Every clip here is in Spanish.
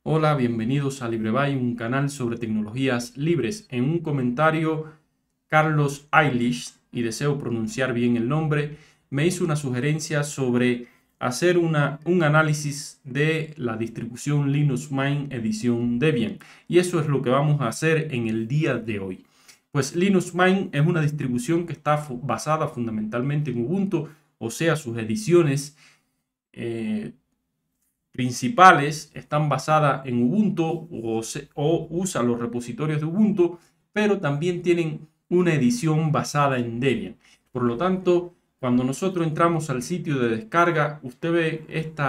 Hola, bienvenidos a LibreBay, un canal sobre tecnologías libres. En un comentario, Carlos Eilish, y deseo pronunciar bien el nombre, me hizo una sugerencia sobre hacer un análisis de la distribución Linux Mint edición Debian. Y eso es lo que vamos a hacer en el día de hoy. Pues Linux Mint es una distribución que está basada fundamentalmente en Ubuntu, o sea, sus ediciones principales están basadas en Ubuntu o usan los repositorios de Ubuntu, pero también tienen una edición basada en Debian. Por lo tanto, cuando nosotros entramos al sitio de descarga, usted ve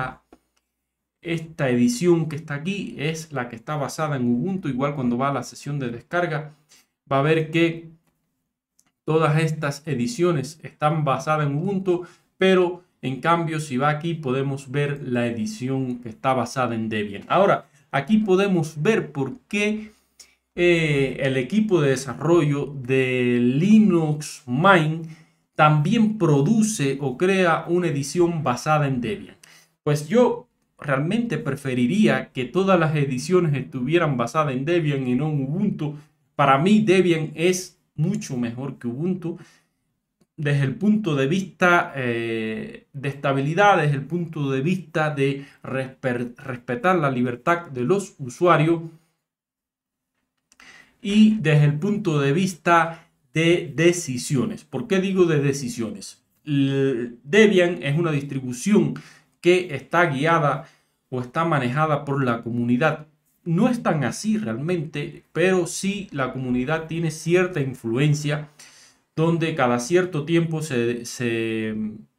esta edición que está aquí, es la que está basada en Ubuntu. Igual cuando va a la sesión de descarga, va a ver que todas estas ediciones están basadas en Ubuntu, pero en cambio, si va aquí, podemos ver la edición que está basada en Debian. Ahora, aquí podemos ver por qué el equipo de desarrollo de Linux Mint también produce o crea una edición basada en Debian. Pues yo realmente preferiría que todas las ediciones estuvieran basadas en Debian y no en Ubuntu. Para mí, Debian es mucho mejor que Ubuntu desde el punto de vista de estabilidad, desde el punto de vista de respetar la libertad de los usuarios y desde el punto de vista de decisiones. ¿Por qué digo de decisiones? Debian es una distribución que está guiada o está manejada por la comunidad. No es tan así realmente, pero sí la comunidad tiene cierta influencia donde cada cierto tiempo se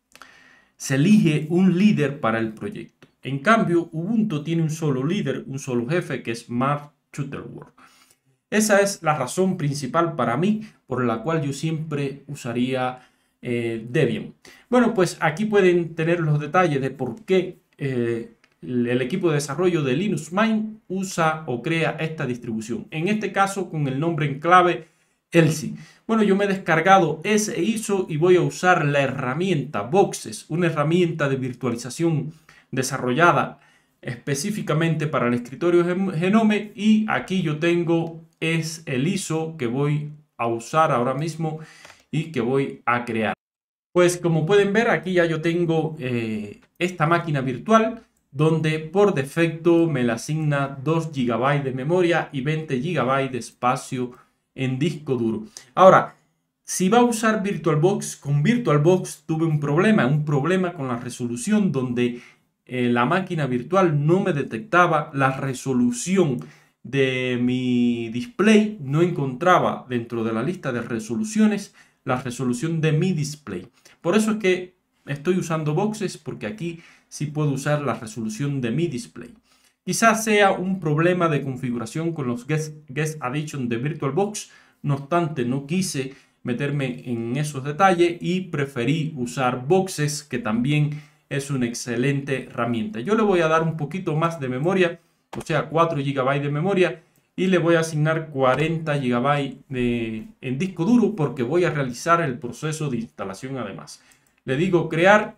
elige un líder para el proyecto. En cambio, Ubuntu tiene un solo líder, un solo jefe, que es Mark Shuttleworth. Esa es la razón principal para mí por la cual yo siempre usaría Debian. Bueno, pues aquí pueden tener los detalles de por qué el equipo de desarrollo de Linux Mint usa o crea esta distribución. En este caso con el nombre en clave Elsie. Bueno, yo me he descargado ese ISO y voy a usar la herramienta Boxes, una herramienta de virtualización desarrollada específicamente para el escritorio Genome, y aquí yo tengo es el ISO que voy a usar ahora mismo y que voy a crear. Pues como pueden ver, aquí ya yo tengo esta máquina virtual donde por defecto me la asigna 2 GB de memoria y 20 GB de espacio en disco duro. Ahora, si va a usar VirtualBox, con VirtualBox tuve un problema con la resolución donde la máquina virtual no me detectaba la resolución de mi display, no encontraba dentro de la lista de resoluciones la resolución de mi display. Por eso es que estoy usando Boxes, porque aquí sí puedo usar la resolución de mi display. Quizás sea un problema de configuración con los Guest Addition de VirtualBox. No obstante, no quise meterme en esos detalles y preferí usar Boxes, que también es una excelente herramienta. Yo le voy a dar un poquito más de memoria, o sea, 4 GB de memoria, y le voy a asignar 40 GB en disco duro porque voy a realizar el proceso de instalación además. Le digo crear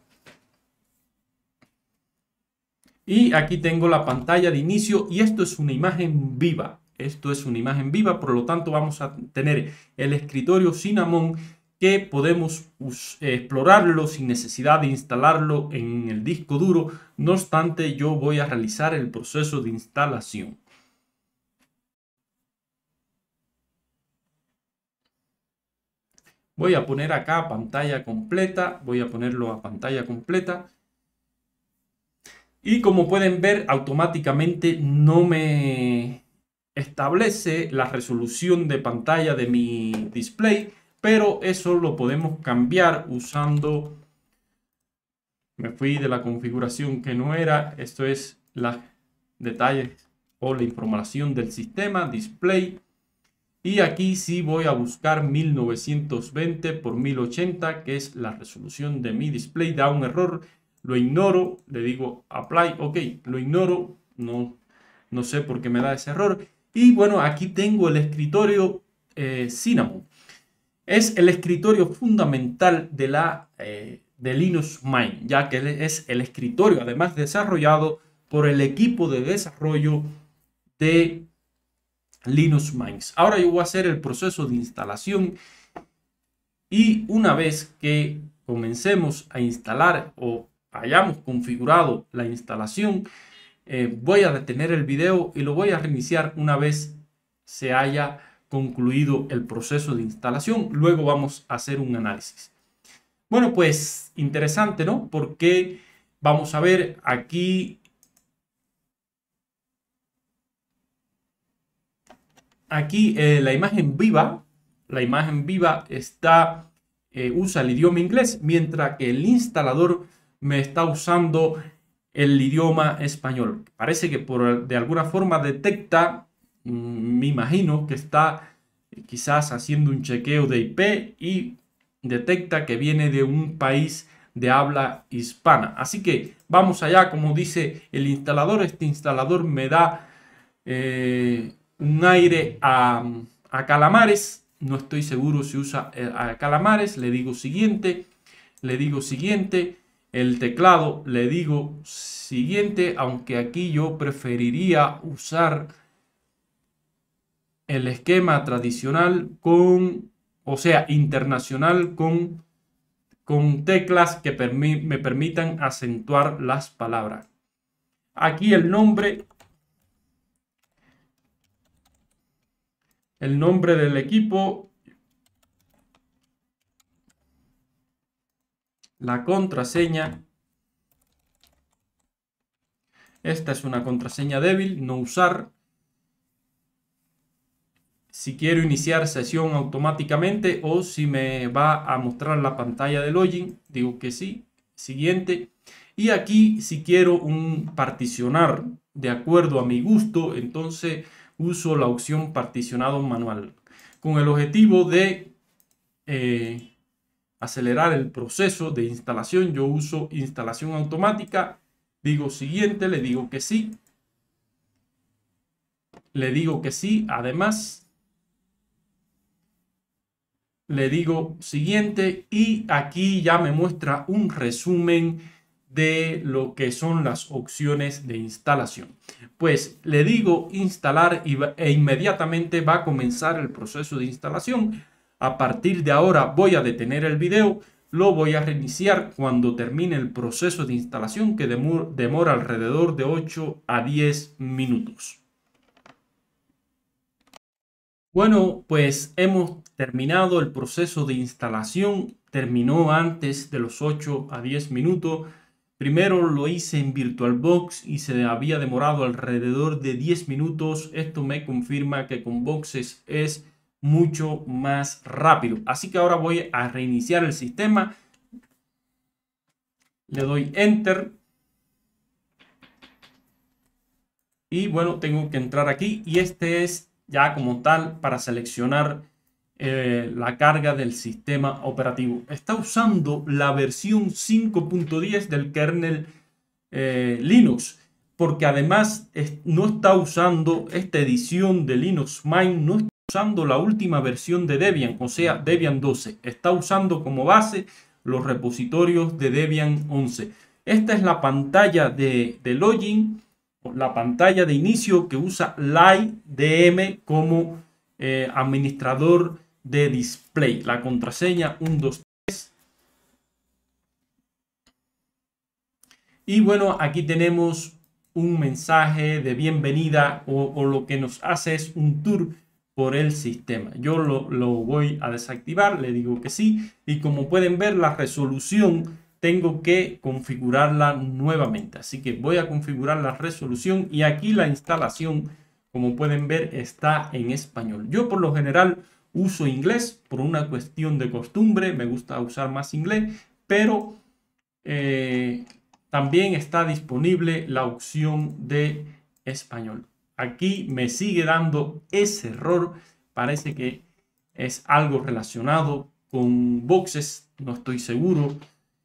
y aquí tengo la pantalla de inicio y esto es una imagen viva. Esto es una imagen viva, por lo tanto vamos a tener el escritorio Cinnamon que podemos explorarlo sin necesidad de instalarlo en el disco duro. No obstante, yo voy a realizar el proceso de instalación. Voy a poner acá pantalla completa, voy a ponerlo a pantalla completa. Y como pueden ver, automáticamente no me establece la resolución de pantalla de mi display, pero eso lo podemos cambiar usando... Me fui de la configuración que no era. Esto es los detalles o la información del sistema, display. Y aquí sí voy a buscar 1920 por 1080, que es la resolución de mi display. Da un error, lo ignoro, le digo apply, ok, lo ignoro, no sé por qué me da ese error. Y bueno, aquí tengo el escritorio Cinnamon. Es el escritorio fundamental de Linux Mint, ya que es el escritorio además desarrollado por el equipo de desarrollo de Linux Mint. Ahora yo voy a hacer el proceso de instalación y una vez que comencemos a instalar o hayamos configurado la instalación, voy a detener el video y lo voy a reiniciar una vez se haya concluido el proceso de instalación. Luego vamos a hacer un análisis. Bueno, pues interesante, ¿no? Porque vamos a ver aquí la imagen viva. La imagen viva está usa el idioma inglés, mientras que el instalador me está usando el idioma español. Parece que de alguna forma detecta, me imagino que está quizás haciendo un chequeo de IP y detecta que viene de un país de habla hispana. Así que vamos allá, como dice el instalador. Este instalador me da un aire a Calamares. No estoy seguro si usa a Calamares. Le digo siguiente. Le digo siguiente. El teclado le digo siguiente. Aunque aquí yo preferiría usar el esquema tradicional o sea, internacional con teclas que me permitan acentuar las palabras. Aquí el nombre del equipo, la contraseña. Esta es una contraseña débil, no usar. Si quiero iniciar sesión automáticamente o si me va a mostrar la pantalla de login, digo que sí. Siguiente. Y aquí si quiero particionar de acuerdo a mi gusto, entonces uso la opción particionado manual. Con el objetivo de acelerar el proceso de instalación, yo uso instalación automática. Digo siguiente, le digo que sí. Le digo que sí, además. Le digo siguiente y aquí ya me muestra un resumen de lo que son las opciones de instalación. Pues le digo instalar e inmediatamente va a comenzar el proceso de instalación. A partir de ahora voy a detener el video, lo voy a reiniciar cuando termine el proceso de instalación que demora alrededor de 8 a 10 minutos. Bueno, pues hemos terminado el proceso de instalación. Terminó antes de los 8 a 10 minutos. Primero lo hice en VirtualBox y se había demorado alrededor de 10 minutos. Esto me confirma que con Boxes es mucho más rápido. Así que ahora voy a reiniciar el sistema. Le doy Enter. Y bueno, tengo que entrar aquí y este es ya como tal para seleccionar la carga del sistema operativo. Está usando la versión 5.10 del kernel Linux, porque además no está usando esta edición de Linux Mint, no está usando la última versión de Debian, o sea, Debian 12. Está usando como base los repositorios de Debian 11. Esta es la pantalla de login, la pantalla de inicio que usa LightDM como administrador de display. La contraseña 123. Y bueno, aquí tenemos un mensaje de bienvenida o lo que nos hace es un tour por el sistema. Yo lo voy a desactivar, le digo que sí. Y como pueden ver, la resolución tengo que configurarla nuevamente. Así que voy a configurar la resolución y aquí la instalación, como pueden ver, está en español. Yo por lo general uso inglés por una cuestión de costumbre. Me gusta usar más inglés, pero también está disponible la opción de español. Aquí me sigue dando ese error. Parece que es algo relacionado con Boxes. No estoy seguro.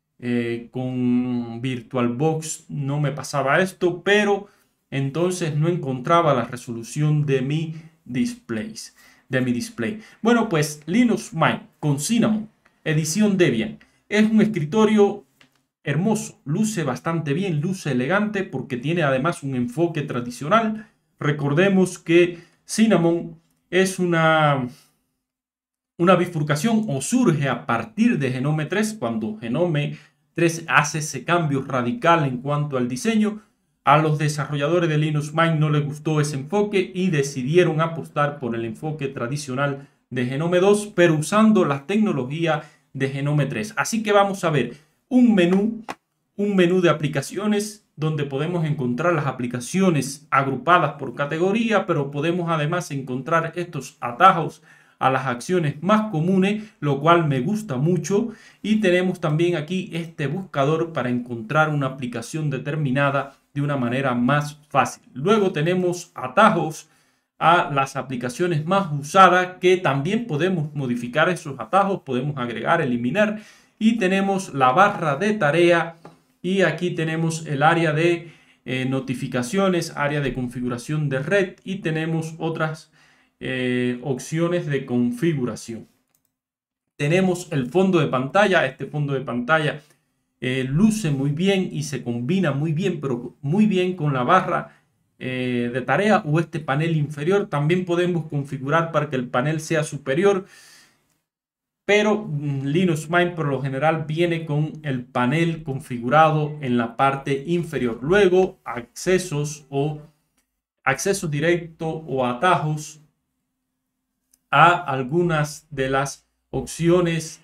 Con VirtualBox no me pasaba esto, pero entonces no encontraba la resolución de mi display. Bueno, pues Linux Mint con Cinnamon, edición Debian. Es un escritorio hermoso, luce bastante bien, luce elegante porque tiene además un enfoque tradicional. Recordemos que Cinnamon es una bifurcación o surge a partir de Genome 3, cuando Genome 3 hace ese cambio radical en cuanto al diseño. A los desarrolladores de Linux Mint no les gustó ese enfoque y decidieron apostar por el enfoque tradicional de Genome 2, pero usando la tecnología de Genome 3. Así que vamos a ver un menú de aplicaciones donde podemos encontrar las aplicaciones agrupadas por categoría, pero podemos además encontrar estos atajos a las acciones más comunes, lo cual me gusta mucho. Y tenemos también aquí este buscador para encontrar una aplicación determinada de una manera más fácil. Luego tenemos atajos a las aplicaciones más usadas, que también podemos modificar esos atajos, podemos agregar, eliminar. Y tenemos la barra de tarea y aquí tenemos el área de notificaciones, área de configuración de red y tenemos otras opciones de configuración. Tenemos el fondo de pantalla. Este fondo de pantalla luce muy bien y se combina muy bien, pero muy bien con la barra de tarea o este panel inferior. También podemos configurar para que el panel sea superior, pero Linux Mint por lo general viene con el panel configurado en la parte inferior. Luego accesos directos o atajos a algunas de las opciones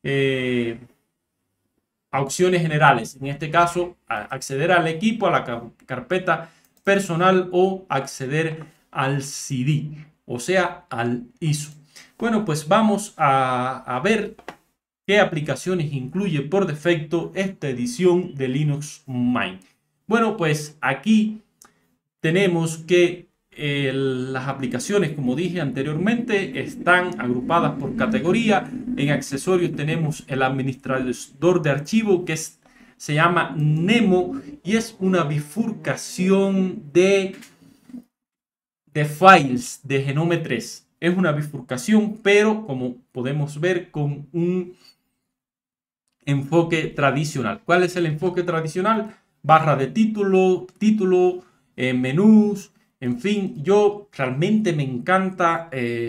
generales. En este caso, acceder al equipo, a la carpeta personal o acceder al CD, o sea, al ISO. Bueno, pues vamos a ver qué aplicaciones incluye por defecto esta edición de Linux Mint. Bueno, pues aquí tenemos que las aplicaciones, como dije anteriormente, están agrupadas por categoría. En accesorios tenemos el administrador de archivo que se llama Nemo y es una bifurcación de files de Genome 3. Es una bifurcación, pero como podemos ver, con un enfoque tradicional. ¿Cuál es el enfoque tradicional? Barra de título, menús, en fin. Yo realmente me encanta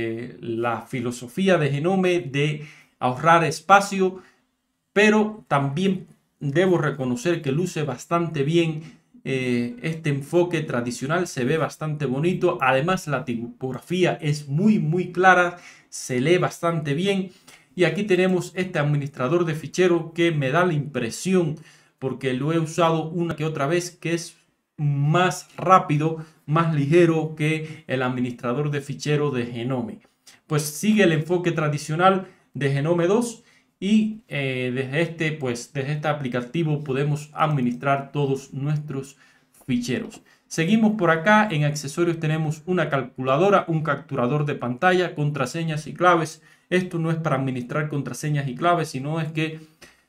la filosofía de Genome de ahorrar espacio, pero también debo reconocer que luce bastante bien. Este enfoque tradicional se ve bastante bonito. Además, la tipografía es muy clara, se lee bastante bien. Y aquí tenemos este administrador de ficheros que me da la impresión, porque lo he usado una que otra vez, que es más rápido, más ligero que el administrador de ficheros de Genome. Pues sigue el enfoque tradicional de Genome 2. Y desde este aplicativo podemos administrar todos nuestros ficheros. Seguimos por acá. En accesorios tenemos una calculadora, un capturador de pantalla, contraseñas y claves. Esto no es para administrar contraseñas y claves, sino es que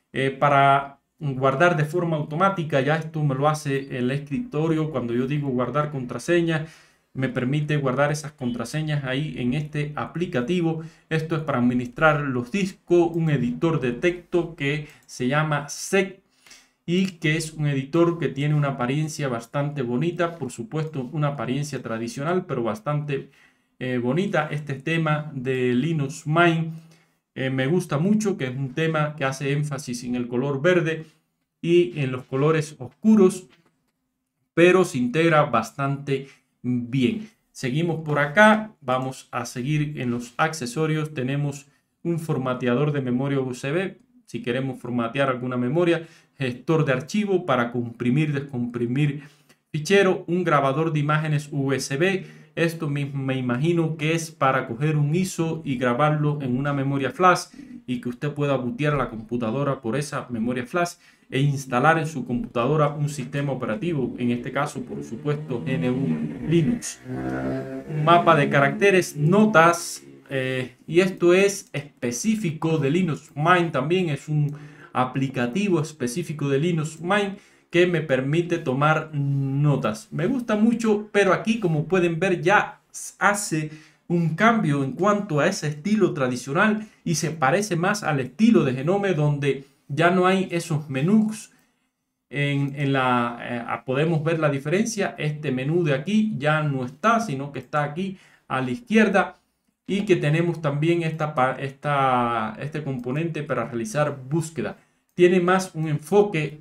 para guardar de forma automática. Ya esto me lo hace el escritorio. Cuando yo digo guardar contraseñas, me permite guardar esas contraseñas ahí en este aplicativo. Esto es para administrar los discos, un editor de texto que se llama Sec y que es un editor que tiene una apariencia bastante bonita, por supuesto una apariencia tradicional, pero bastante bonita. Este tema de Linux Mint me gusta mucho, que es un tema que hace énfasis en el color verde y en los colores oscuros, pero se integra bastante bien. Seguimos por acá. Vamos a seguir en los accesorios. Tenemos un formateador de memoria USB. Si queremos formatear alguna memoria, gestor de archivo para comprimir, descomprimir fichero, un grabador de imágenes USB. Esto me imagino que es para coger un ISO y grabarlo en una memoria flash y que usted pueda bootear la computadora por esa memoria flash e instalar en su computadora un sistema operativo, en este caso, por supuesto, GNU Linux. Un mapa de caracteres, notas, y esto es específico de Linux Mint. También es un aplicativo específico de Linux Mint que me permite tomar notas. Me gusta mucho, pero aquí, como pueden ver, ya hace un cambio en cuanto a ese estilo tradicional y se parece más al estilo de Genome, donde ya no hay esos menús podemos ver la diferencia. Este menú de aquí ya no está, sino que está aquí a la izquierda, y que tenemos también este componente para realizar búsqueda. Tiene más un enfoque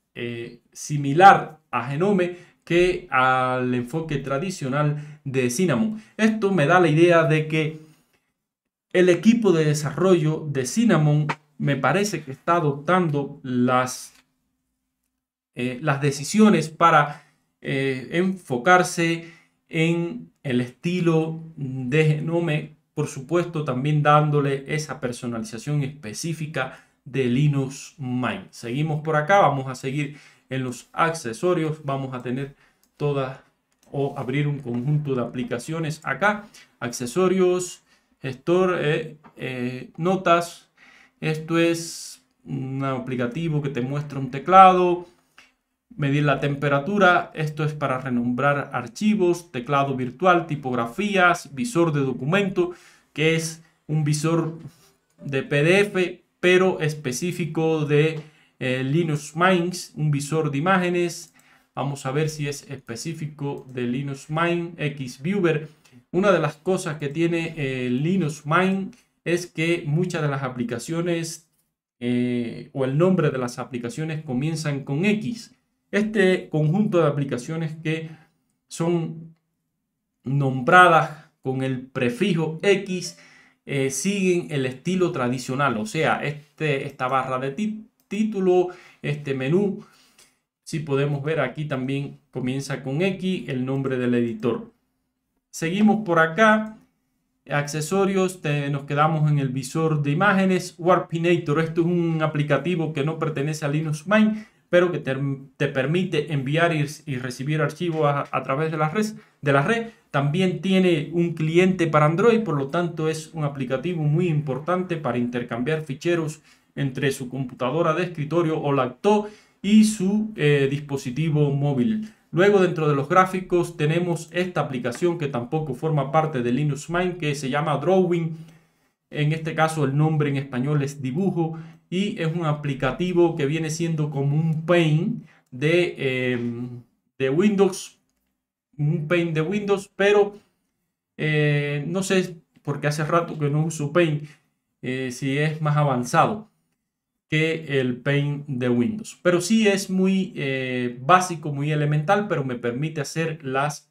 similar a Genome que al enfoque tradicional de Cinnamon. Esto me da la idea de que el equipo de desarrollo de Cinnamon me parece que está adoptando las decisiones para enfocarse en el estilo de Genome, por supuesto también dándole esa personalización específica de Linux Mint. Seguimos por acá, vamos a seguir en los accesorios, vamos a tener todas o abrir un conjunto de aplicaciones acá, accesorios, gestor, notas. Esto es un aplicativo que te muestra un teclado, medir la temperatura. Esto es para renombrar archivos, teclado virtual, tipografías, visor de documento, que es un visor de PDF, pero específico de Linux Mint, un visor de imágenes. Vamos a ver si es específico de Linux Mint, Xviewer. Una de las cosas que tiene Linux Mint es que muchas de las aplicaciones o el nombre de las aplicaciones comienzan con X. Este conjunto de aplicaciones que son nombradas con el prefijo X siguen el estilo tradicional, o sea, esta barra de título, este menú, si podemos ver aquí también comienza con X, el nombre del editor. Seguimos por acá, accesorios, nos quedamos en el visor de imágenes, Warpinator. Esto es un aplicativo que no pertenece a Linux Mint, pero que te permite enviar y recibir archivos a través de la red. También tiene un cliente para Android, por lo tanto es un aplicativo muy importante para intercambiar ficheros entre su computadora de escritorio o laptop y su dispositivo móvil. Luego, dentro de los gráficos tenemos esta aplicación que tampoco forma parte de Linux Mint, que se llama Drawing. En este caso el nombre en español es dibujo, y es un aplicativo que viene siendo como un Paint de Windows, un Paint de Windows, pero no sé, porque hace rato que no uso Paint, si es más avanzado que el Paint de Windows, pero sí es muy básico, muy elemental, pero me permite hacer las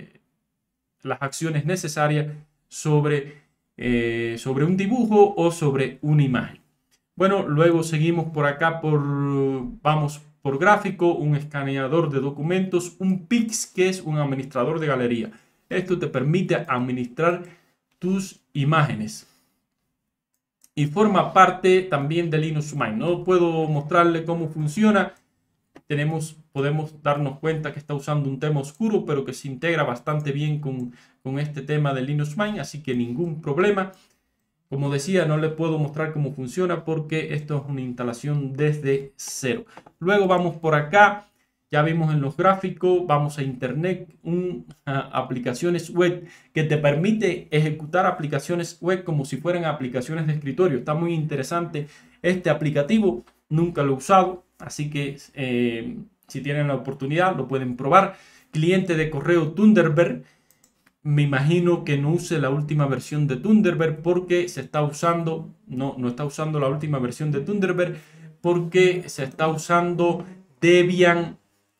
acciones necesarias sobre un dibujo o sobre una imagen. Bueno, luego seguimos por acá, vamos por gráfico, un escaneador de documentos, un Pix, que es un administrador de galería. Esto te permite administrar tus imágenes y forma parte también de Linux Mint. No puedo mostrarle cómo funciona. Podemos darnos cuenta que está usando un tema oscuro, pero que se integra bastante bien con este tema de Linux Mint, así que ningún problema. Como decía, no le puedo mostrar cómo funciona porque esto es una instalación desde cero. Luego vamos por acá, ya vimos en los gráficos, vamos a Internet, aplicaciones web, que te permite ejecutar aplicaciones web como si fueran aplicaciones de escritorio. Está muy interesante este aplicativo, nunca lo he usado, así que si tienen la oportunidad lo pueden probar. Cliente de correo Thunderbird. Me imagino que no use la última versión de Thunderbird porque se está usando, no está usando la última versión de Thunderbird porque se está usando Debian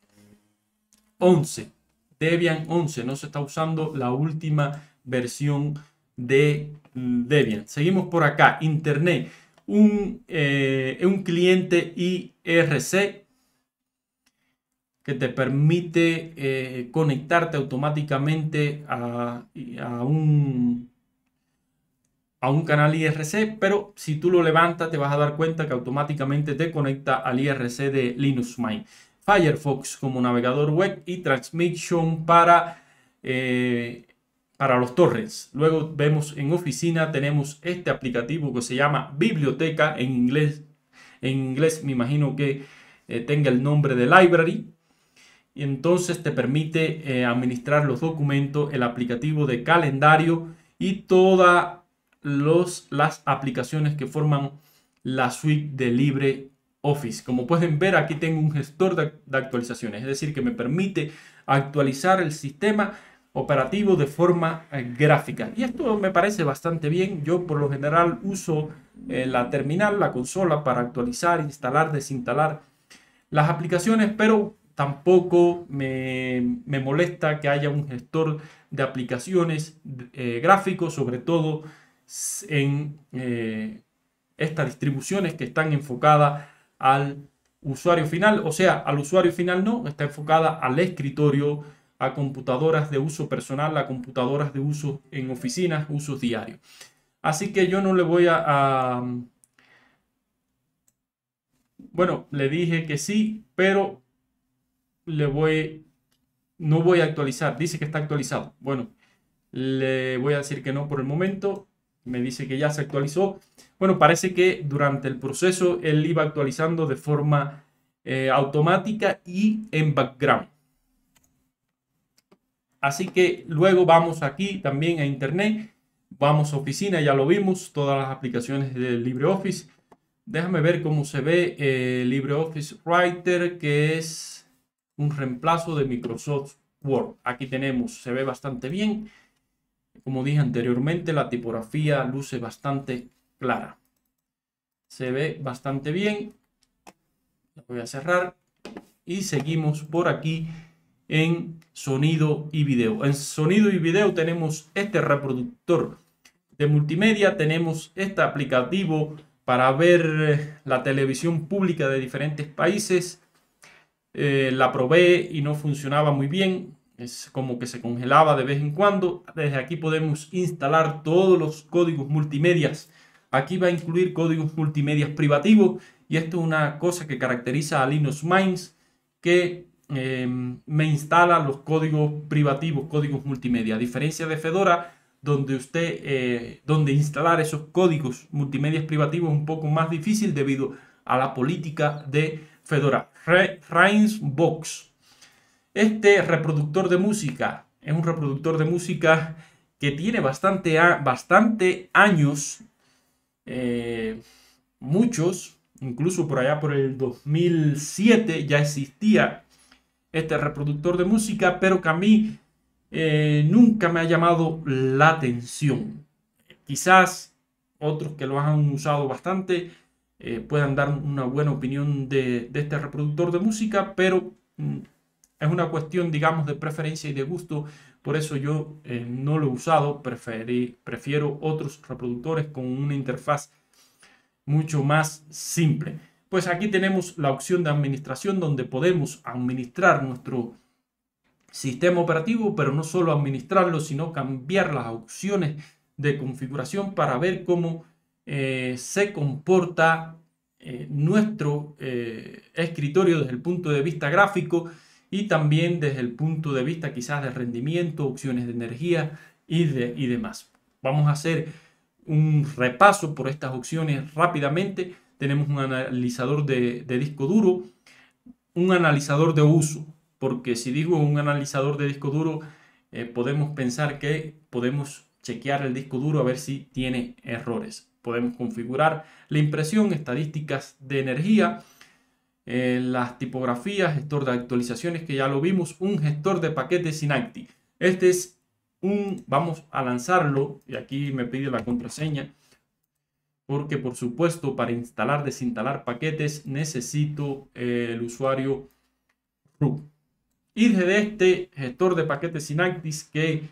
11. Debian 11, no se está usando la última versión de Debian. Seguimos por acá, Internet, un cliente IRC que te permite conectarte automáticamente a un canal IRC, pero si tú lo levantas te vas a dar cuenta que automáticamente te conecta al IRC de Linux Mint. Firefox como navegador web y Transmission para los torrents. Luego vemos en oficina, tenemos este aplicativo que se llama Biblioteca en inglés. En inglés me imagino que tenga el nombre de Library. Y entonces te permite administrar los documentos, el aplicativo de calendario y todas las aplicaciones que forman la suite de LibreOffice. LibreOffice. Como pueden ver, aquí tengo un gestor de actualizaciones, es decir, que me permite actualizar el sistema operativo de forma gráfica. Y esto me parece bastante bien. Yo por lo general uso la terminal, la consola, para actualizar, instalar, desinstalar las aplicaciones, pero tampoco me molesta que haya un gestor de aplicaciones gráficos, sobre todo en estas distribuciones que están enfocadas al usuario final, o sea, al usuario final no, está enfocada al escritorio, a computadoras de uso personal, a computadoras de uso en oficinas, usos diarios. Así que yo no le voy bueno, le dije que sí, pero no voy a actualizar. Dice que está actualizado. Bueno, le voy a decir que no por el momento. Me dice que ya se actualizó. Bueno, parece que durante el proceso él iba actualizando de forma automática y en background. Así que luego vamos aquí también a internet. Vamos a oficina, ya lo vimos, todas las aplicaciones de LibreOffice. Déjame ver cómo se ve LibreOffice Writer, que es un reemplazo de Microsoft Word. Aquí tenemos, se ve bastante bien. Como dije anteriormente, la tipografía luce bastante clara. Se ve bastante bien. La voy a cerrar y seguimos por aquí en sonido y video. En sonido y video tenemos este reproductor de multimedia, tenemos este aplicativo para ver la televisión pública de diferentes países. La probé y no funcionaba muy bien. Es como que se congelaba de vez en cuando. Desde aquí podemos instalar todos los códigos multimedias. Aquí va a incluir códigos multimedias privativos. Y esto es una cosa que caracteriza a Linux Mint, que me instala los códigos privativos, códigos multimedia. A diferencia de Fedora, donde instalar esos códigos multimedia privativos es un poco más difícil debido a la política de Fedora. Rainsbox. Este reproductor de música es un reproductor de música que tiene bastante años, muchos, incluso por allá por el 2007 ya existía este reproductor de música, pero que a mí nunca me ha llamado la atención. Quizás otros que lo han usado bastante puedan dar una buena opinión de este reproductor de música, pero es una cuestión, digamos, de preferencia y de gusto. Por eso yo no lo he usado. Prefiero otros reproductores con una interfaz mucho más simple. Pues aquí tenemos la opción de administración, donde podemos administrar nuestro sistema operativo, pero no solo administrarlo, sino cambiar las opciones de configuración para ver cómo se comporta nuestro escritorio desde el punto de vista gráfico y también desde el punto de vista quizás de rendimiento, opciones de energía y demás. Vamos a hacer un repaso por estas opciones rápidamente. Tenemos un analizador de disco duro, un analizador de uso, porque si digo un analizador de disco duro, podemos pensar que podemos chequear el disco duro a ver si tiene errores. Podemos configurar la impresión, estadísticas de energía, las tipografías, gestor de actualizaciones, que ya lo vimos, un gestor de paquetes Synaptic. Este es vamos a lanzarlo, y aquí me pide la contraseña, porque por supuesto para instalar, desinstalar paquetes necesito el usuario root. Y desde este gestor de paquetes Synaptic, que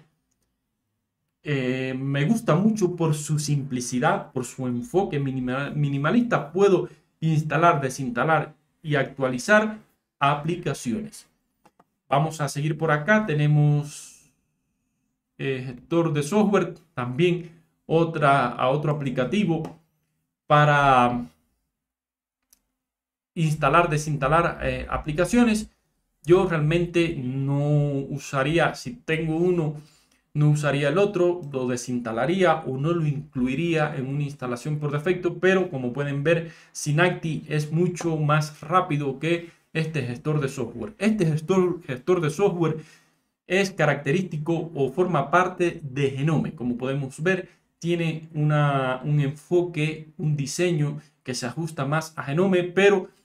me gusta mucho por su simplicidad, por su enfoque minimalista, puedo instalar, desinstalar y actualizar aplicaciones. Vamos a seguir por acá. Tenemos gestor de software, también otro aplicativo para instalar, desinstalar aplicaciones. Yo realmente no usaría, si tengo uno, no usaría el otro, lo desinstalaría o no lo incluiría en una instalación por defecto, pero como pueden ver, Synaptic es mucho más rápido que este gestor de software. Este gestor de software es característico o forma parte de Genome. Como podemos ver, tiene un enfoque, un diseño que se ajusta más a Genome, pero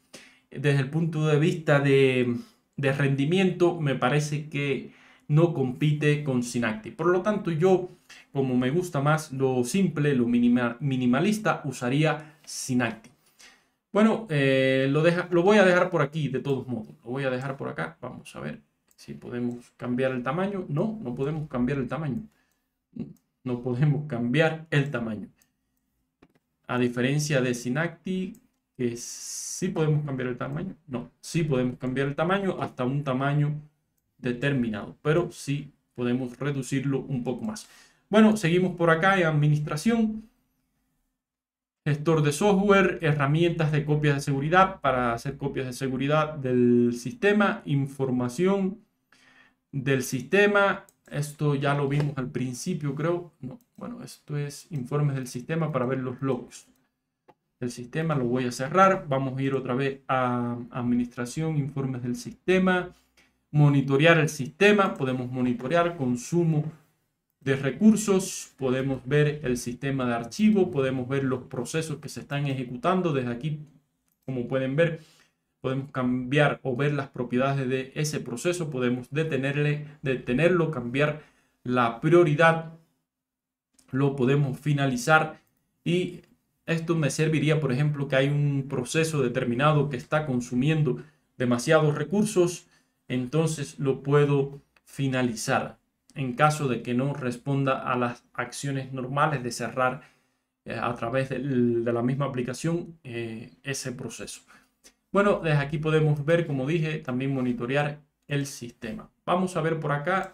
desde el punto de vista de rendimiento, me parece que no compite con Synaptic. Por lo tanto, yo, como me gusta más lo simple, lo minimalista, usaría Synaptic. Bueno, lo voy a dejar por aquí, de todos modos. Lo voy a dejar por acá. Vamos a ver si podemos cambiar el tamaño. No, no podemos cambiar el tamaño. No podemos cambiar el tamaño. A diferencia de Synaptic, que sí podemos cambiar el tamaño. No, sí podemos cambiar el tamaño hasta un tamaño determinado, pero sí podemos reducirlo un poco más. Bueno, seguimos por acá en administración. Gestor de software, herramientas de copias de seguridad para hacer copias de seguridad del sistema, información del sistema. Esto ya lo vimos al principio, creo. No, bueno, esto es informes del sistema para ver los logs del sistema. Lo voy a cerrar. Vamos a ir otra vez a administración, informes del sistema, monitorear el sistema. Podemos monitorear consumo de recursos, podemos ver el sistema de archivo, podemos ver los procesos que se están ejecutando. Desde aquí, como pueden ver, podemos cambiar o ver las propiedades de ese proceso, podemos detenerlo, cambiar la prioridad, lo podemos finalizar, y esto me serviría, por ejemplo, que hay un proceso determinado que está consumiendo demasiados recursos, entonces lo puedo finalizar en caso de que no responda a las acciones normales de cerrar a través de la misma aplicación ese proceso. Bueno, desde aquí podemos ver, como dije, también monitorear el sistema. Vamos a ver por acá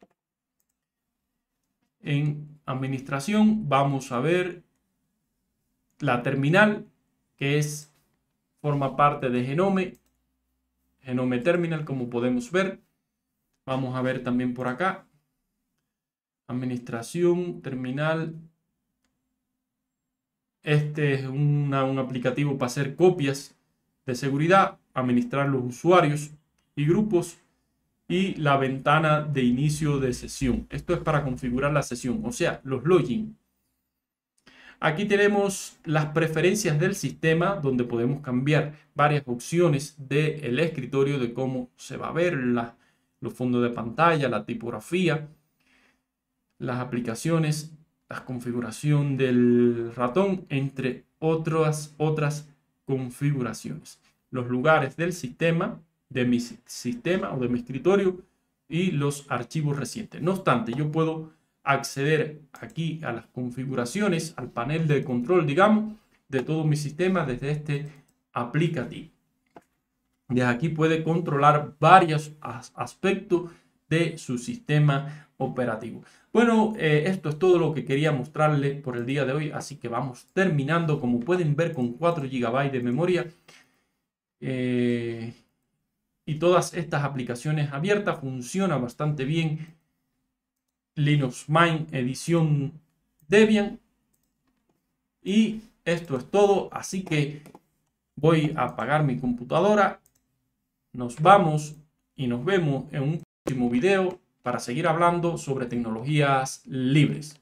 en administración, vamos a ver la terminal, que forma parte de Genome Terminal, como podemos ver. Vamos a ver también por acá administración, terminal. Este es un aplicativo para hacer copias de seguridad, administrar los usuarios y grupos, y la ventana de inicio de sesión. Esto es para configurar la sesión, o sea, los login. Aquí tenemos las preferencias del sistema, donde podemos cambiar varias opciones del escritorio de cómo se va a ver los fondos de pantalla, la tipografía, las aplicaciones, la configuración del ratón, entre otras configuraciones. Los lugares del sistema, de mi sistema o de mi escritorio, y los archivos recientes. No obstante, yo puedo acceder aquí a las configuraciones, al panel de control, digamos, de todo mi sistema desde este aplicativo. Desde aquí puede controlar varios aspectos de su sistema operativo. Bueno, esto es todo lo que quería mostrarles por el día de hoy, así que vamos terminando. Como pueden ver, con 4 GB de memoria y todas estas aplicaciones abiertas, funciona bastante bien Linux Mint edición Debian. Y esto es todo, así que voy a apagar mi computadora. Nos vamos y nos vemos en un próximo video para seguir hablando sobre tecnologías libres.